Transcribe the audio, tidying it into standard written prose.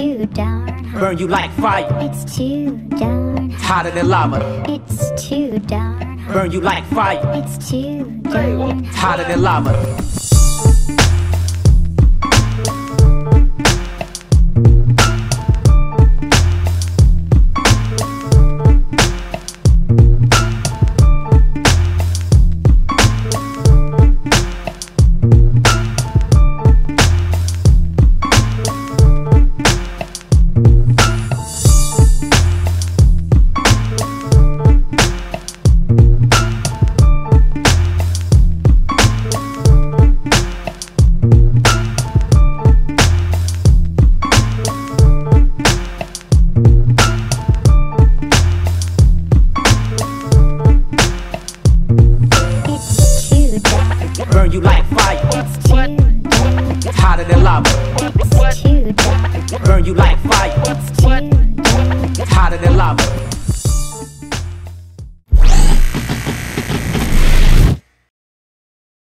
too darn hot. Burn you like fire. It's too darn hot. Hotter than lava. It's too darn hot. Burn you like fire. It's too darn hot. Hotter than lava. Burn you like fire. It's too darn hot. Hotter than lava. It's too darn hot. Burn you like fire. It's too darn hot. Hotter than lava.